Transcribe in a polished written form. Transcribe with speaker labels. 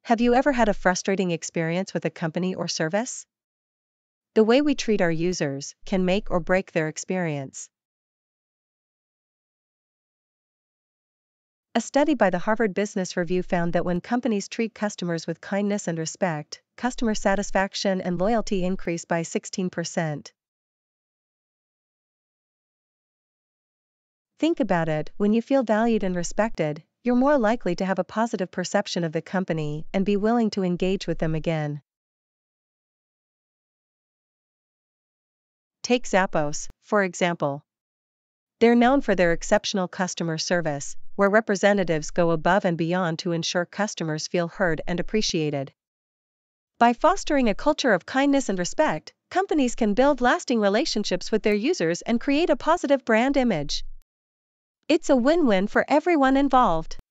Speaker 1: Have you ever had a frustrating experience with a company or service? The way we treat our users can make or break their experience. A study by the Harvard Business Review found that when companies treat customers with kindness and respect, customer satisfaction and loyalty increase by 16%. Think about it, when you feel valued and respected, you're more likely to have a positive perception of the company and be willing to engage with them again. Take Zappos, for example. They're known for their exceptional customer service, where representatives go above and beyond to ensure customers feel heard and appreciated. By fostering a culture of kindness and respect, companies can build lasting relationships with their users and create a positive brand image. It's a win-win for everyone involved.